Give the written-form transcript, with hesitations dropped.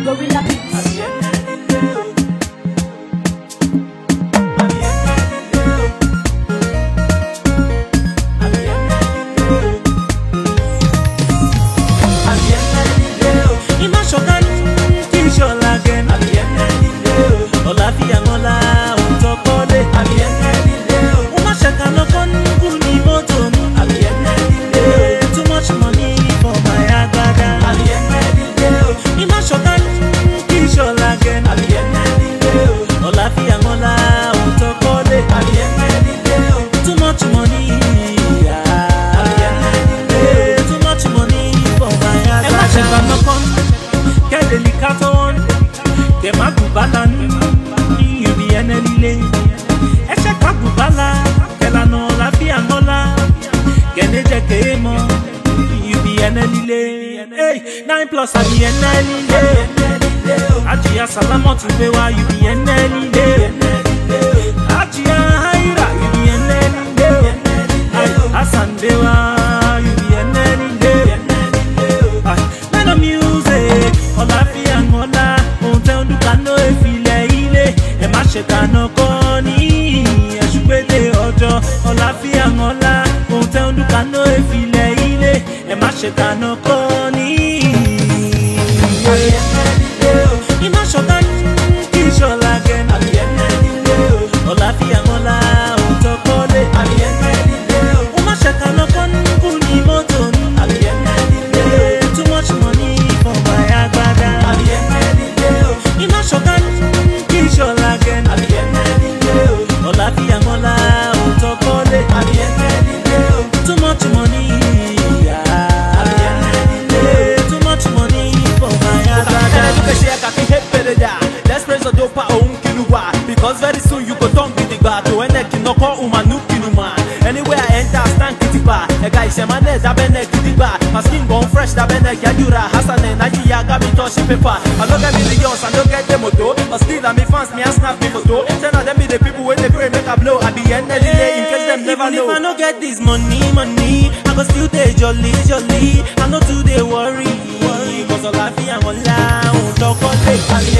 Gorilla Beats. Hey, 9 plus at the end Ajia Salamot Bewa, you be an Ajia Haira, you be an Hassan Bewa, you be an Man of music, Olafi and Mola, Mountain Ducano, Efile, Emashekano Koni, Ashubede Ojo, Olafi and Mola, Mountain Ducano, Efile, Emashekano Koni. Because very soon you go turn with the bar to when you no call man. Anywhere I enter, stand kitty bar. A guy say my name, that bene kitty bar. My skin bone fresh, that bene Yadura, Hassan and Nadia got me touching paper. I look at me the girls and don't get them moto. But still I'm fans, me and snap me photo. Tell them be the people when they pray make a blow. I be in case them never know. If I no get this money, I go still stay jolly. I no too they worry. Cause all I feel I'm all out.